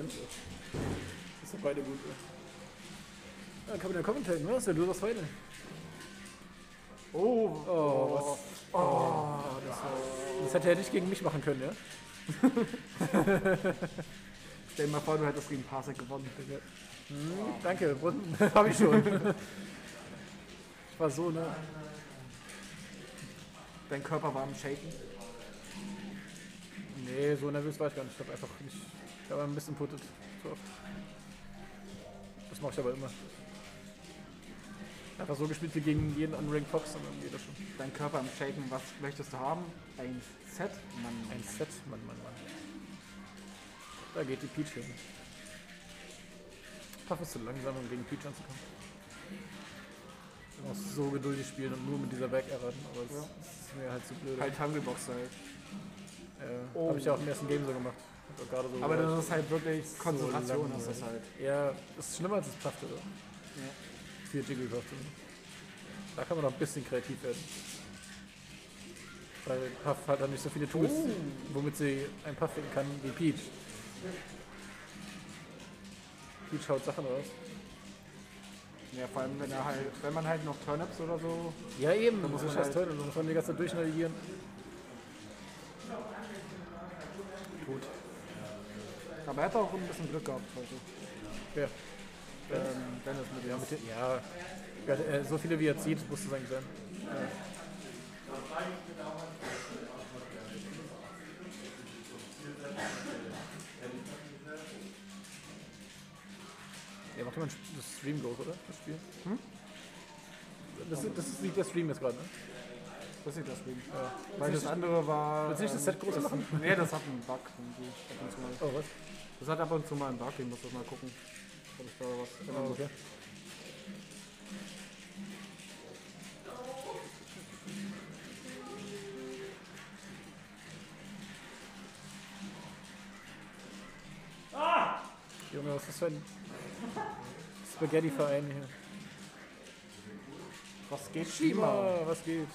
Das sind beide gut. Ja, kann man ja kommentieren, was? Der Loser Final. Oh, Das hätte er nicht gegen mich machen können, ja? stell dir mal vor, du hättest gegen Parsec gewonnen. Danke, hab ich schon. Ich war so, ne? Dein Körper war am Shaken. Nee, so nervös war ich gar nicht. Ich hab einfach nicht. Ich habe ein bisschen puttet. So oft. Das mache ich aber immer. Einfach so gespielt wie gegen jeden Unranked Fox und dann geht das schon. Dein Körper am Shaken, was möchtest du haben? Ein Set? Ein Set, Mann. Da geht die Peach hin. Puff ist zu langsam, um gegen Peach anzukommen. Du musst so geduldig spielen und nur mit dieser Back-Error, aber es ist mir halt zu blöd. Halt Hungrybox halt. Habe ich ja auch im ersten Game so gemacht. Gerade so Aber das ist halt wirklich Konzentration, so ist das halt. Ja, das ist schlimmer als das Puff, oder? Ja. 4 Jigglypuff. Da kann man noch ein bisschen kreativ werden. Weil Puff hat dann nicht so viele Tools, womit sie einen Puff finden kann wie Peach. Peach haut Sachen raus. Ja, vor allem wenn man halt noch Turnips oder so. Ja eben, muss das ist man scheiß halt- toll, da muss man die ganze Zeit durchnavigieren. Gut. Aber er hat auch ein bisschen Glück gehabt heute. Ja. Dennis mit dem. Ja, so viele wie er zieht, muss es eigentlich sein. Ja, macht jemand das Stream groß, oder? Das Spiel? Das sieht der Stream jetzt gerade, ne? Das ist das Ding. Ja. Weil das andere war. Willst du nicht das Set größer machen? Nee, das hat einen Bug. Irgendwie. Ab und zu mal. Oh, was? Das hat ab und zu mal einen Bug, ich muss das mal gucken. Ob ich da was. Oh, okay. Junge, was ist das für ein Spaghetti-Verein hier? Was geht? Shima, was geht?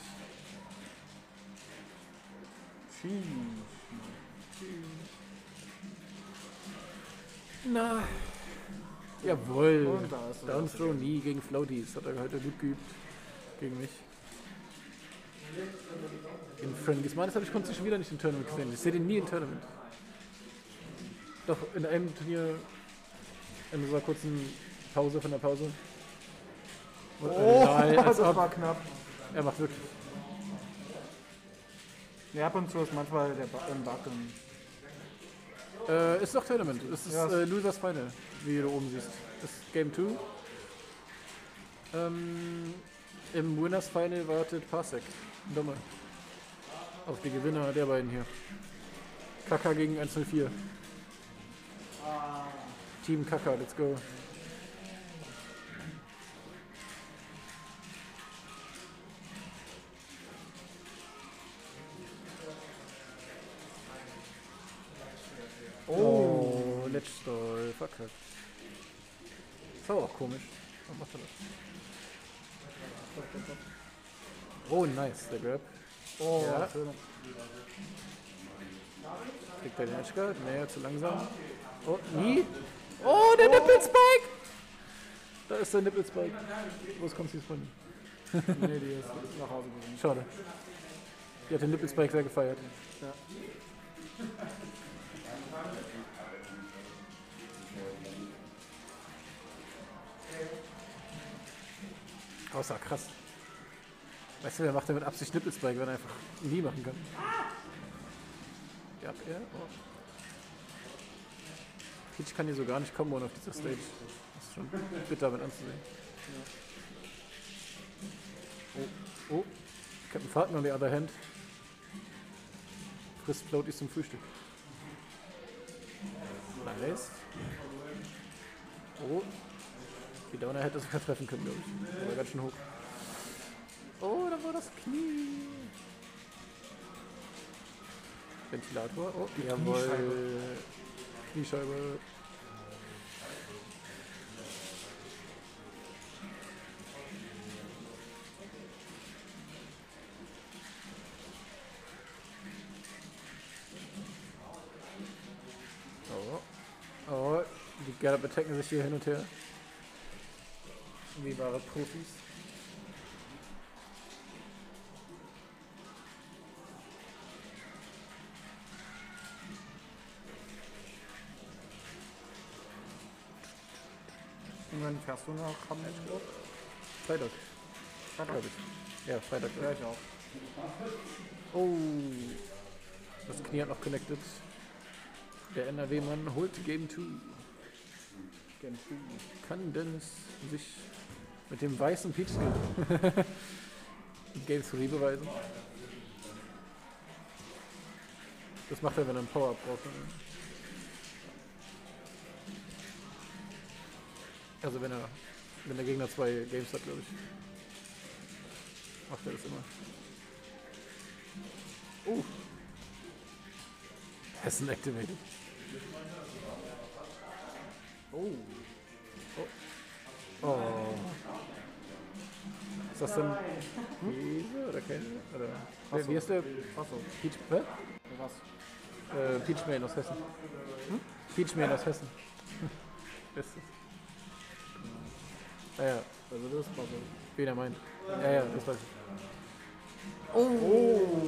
Na. Jawohl. Und da ist er. Down Throw nie gegen Floaties. Hat er heute gut geübt. Gegen mich. In Friendlies. Mann, das habe ich schon wieder nicht im Tournament gesehen. Ich sehe den nie im Tournament. Doch, in einem Turnier. In unserer kurzen Pause von der Pause. Und, Das war knapp. Er macht wirklich. Ja, ab und zu ist manchmal der Bug. Ist doch Tournament. Es ist Ja. Losers Final, wie du oben siehst. Ist Game 2. Im Winners Final wartet Parsec. Dumme. Auf die Gewinner der beiden hier. Kaka gegen 104. Team Kaka, let's go. Oh, Ledgestall, verkackt. Ist aber auch komisch. Was macht er das? Oh, nice, der Grab. Oh, Ja. schön. Kriegt er den Edgeguard? Nee, zu langsam. Oh, nie. Oh, der Nippelspike! Da ist der Nippelspike. Wo kommt sie von? Nee, die ist nach Hause gegangen. Schade. Die hat den Nippelspike sehr gefeiert. Ja. Außer krass. Weißt du, wer macht damit Absicht Nippelspike, wenn er einfach nie machen kann? Ja, oh. Peach kann hier so gar nicht komboen auf dieser Stage. Das ist schon bitter mit anzusehen. Oh. Captain Falcon on the other hand. Frisst Floaties zum Frühstück. Nice. Oh. Die Downer hätte es sogar treffen können, glaube ich. War ganz schön hoch. Oh, da war das Knie. Ventilator. Oh, jawohl. Kniescheibe. Oh. Die Gallop attacken sich hier hin und her. Wie wahre Profis. Und wann fährst du nach Hamburg? Freitag, Freitag? glaube ich. Ja, Freitag. Ja, ich auch. Oh, das Knie hat noch connected. Der NRW-Mann holt Game 2. Game 2. Kann Dennis sich mit dem weißen Peach in Game 3 beweisen? Das macht er, wenn er einen Power-Up braucht. Also wenn der Gegner 2 Games hat, glaube ich. Macht er das immer. Hessen activated. Oh. Oh. Ist das denn Käse oder keine? Oder wie ist der? Achso. Peach, hä? Was? Peachman aus Hessen. Peachman aus Hessen. Bestes. Ah ja, Also das war so. wen er meint. Ja, das weiß ich. Oh.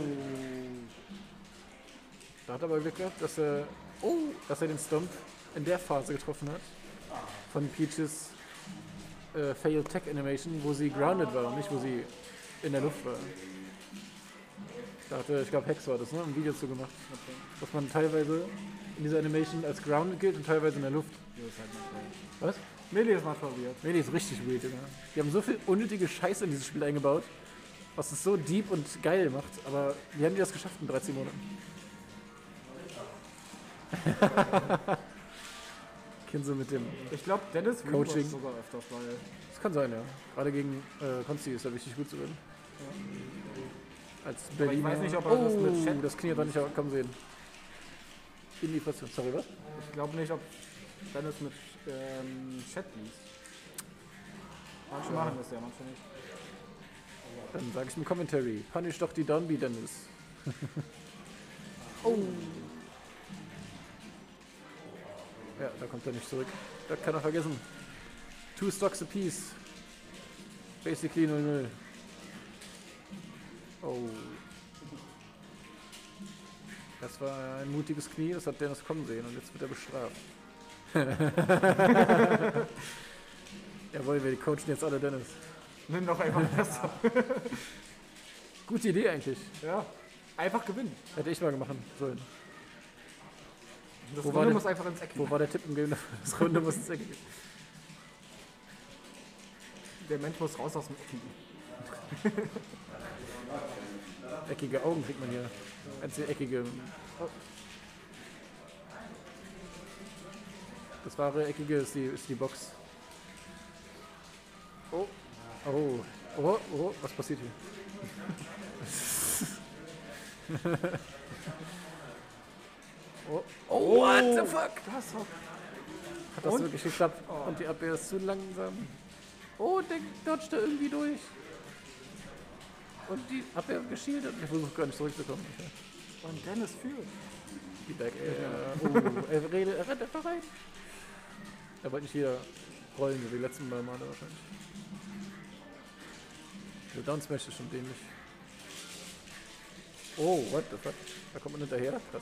Da hat er aber Glück gehabt, dass er den Stomp in der Phase getroffen hat. Von Peaches Failed Tech Animation, wo sie grounded war und nicht wo sie in der Luft war. Da hatte, ich glaube Hex war das, ne? Ein Video zu gemacht. Okay. Dass man teilweise in dieser Animation als grounded gilt und teilweise in der Luft. Das ist halt manchmal. Was? Meli ist mal verwirrt. Nee, die ist richtig weird, Junge. Die haben so viel unnötige Scheiße in dieses Spiel eingebaut, was es so deep und geil macht, aber wie haben die das geschafft in 13 Monaten? Kinso mit dem. Ich glaube, Dennis Coaching. Coaching sogar öfters, weil. Das kann sein, ja. Gerade gegen Konsti ist er wichtig gut zu werden. Als Berliner. weiß nicht, ob er das mit Chat- das Knie hat er nicht kommen sehen. In die Fresse. Sorry, was? Ich glaube nicht, ob Dennis mit Chat liest. Manche machen das ja, manche nicht. Dann sage ich im Commentary. Punish doch die Downbeat, Dennis. Ja, da kommt er nicht zurück. Das kann er vergessen. 2 stocks apiece. Basically 0-0. Oh. Das war ein mutiges Knie, das hat Dennis kommen sehen und jetzt wird er bestraft. Jawohl, wir coachen jetzt alle Dennis. Nimm doch einfach das. Gute Idee eigentlich. Ja. Einfach gewinnen. Hätte ich mal gemacht sollen. Das Wo war Runde der- muss einfach ins Eck. Wo war der Tipp im Game? Das Runde muss ins Eck gehen. Der Mensch muss raus aus dem Eckigen. Eckige Augen kriegt man hier. Als die eckige. Oh. Das wahre eckige ist die Box. Oh. Oh. Oh. Oh. Was passiert hier? Oh. Oh. What the fuck? Das war Hat das Und? wirklich geklappt? Und die Abwehr ist zu langsam. Oh, der dodgt da irgendwie durch. Und die Abwehr geschielt und ich versuche gar nicht zurückzukommen. Und Dennis führt. Die Back Air. Er rennt einfach rein. Er wollte nicht hier rollen, so wie die letzten Mal Male wahrscheinlich. Der Down Smash ist schon dämlich. Oh, what the fuck? Da kommt man hinterher? Krass.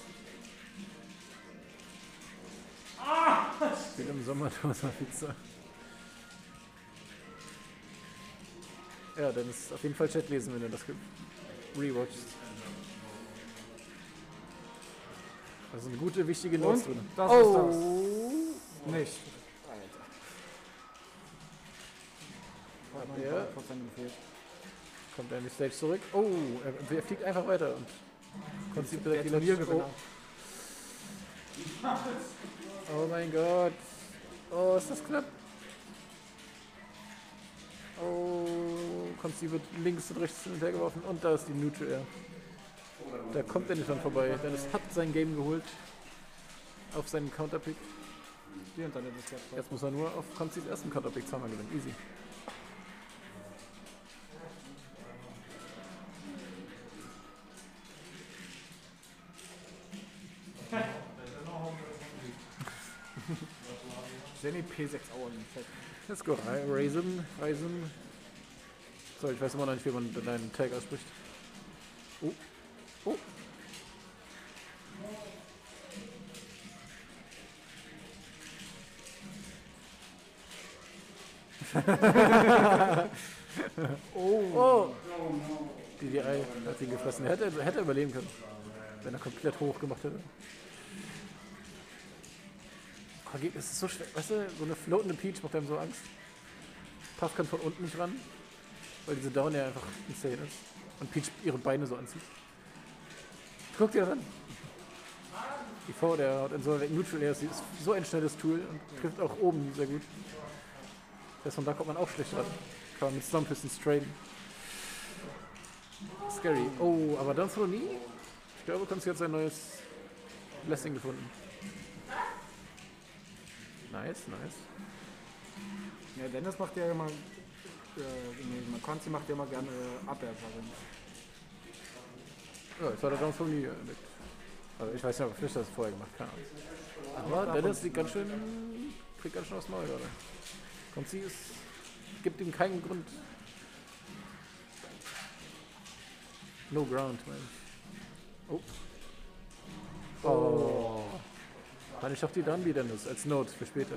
Ich bin im Sommer Dose Pizza. Ja, dann ist auf jeden Fall Chat lesen, wenn du das rewatchst. Da sind gute, wichtige Notes drin. Das Oh. ist das. Nicht. Ja. 3% gefehlt. Kommt er in die Stage zurück. Oh, er fliegt einfach weiter und konzipiert direkt die Der letzte. Turniergewinner. Oh mein Gott. Oh, ist das knapp. Oh, Konsti wird links und rechts hin und her geworfen und da ist die Neutral Air. Da kommt er nicht dran vorbei. Dennis hat sein Game geholt. Auf seinen Counterpick. Die hinter der Diskette. Jetzt muss er nur auf Konstis ersten Counterpick zweimal gewinnen. Easy. Jenny P6 Auer im Chat. Let's go. Raisin. So, ich weiß immer noch nicht, wie man deinen Tag ausspricht. Oh. Oh. Oh. DDI hat ihn gefressen. Hätte er überleben können, wenn er komplett hoch gemacht hätte. Oh, es ist so schwer. Weißt du, so eine floatende Peach macht einem so Angst. Puff kann von unten nicht ran, weil diese Down ja einfach insane ist. Und Peach ihre Beine so anzieht. Guck dir das an. IV, der hat in so einer Neutral Air, ist so ein schnelles Tool und trifft auch oben sehr gut. Das von da kommt man auch schlecht ran. Kann man mit Stomp bisschen strain. Scary. Oh, aber dann Throw nie? Ich glaube, du kannst jetzt ein neues Blessing gefunden. Nice. Ja, Dennis macht ja immer. Konzi macht ja immer gerne Abwehr-Varianten. Ja, jetzt hat er Down Throw nie entdeckt. Also ich weiß nicht, ob Fisch das vorher gemacht hat. Aber Dennis kriegt ganz schön aufs Maul gerade. Konzi gibt ihm keinen Grund. No ground, man. Oh. Kann ich doch die Dunby Dennis als Note für später.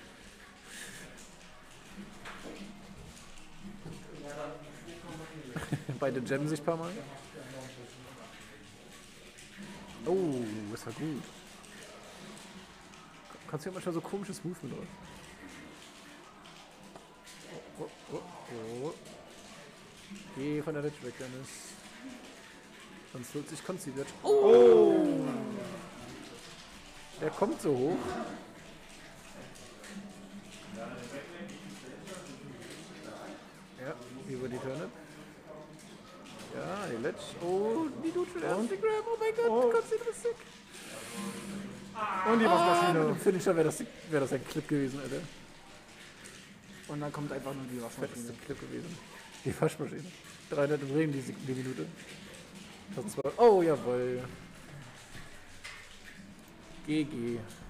Beide jammen sich ein paar Mal. Oh, das war gut. Kannst du ja manchmal so komisches Movement drauf. Oh. Geh von der Ledge weg, Dennis. Sonst holt sich Konzi Ledge. Oh! Der kommt so hoch. Ja, über die Turnip. Ja, die Ledge. Oh, die Neutral und die Grab. Oh mein Gott, Konzi, du bist sick. Und die Waschmaschine. Im Finisher wäre das ein Clip gewesen, Alter. Und dann kommt einfach nur die Waschmaschine. Fetteste Clip gewesen. Die Waschmaschine. 300 im Regen die Minute. 1002. Oh, jawohl. GG.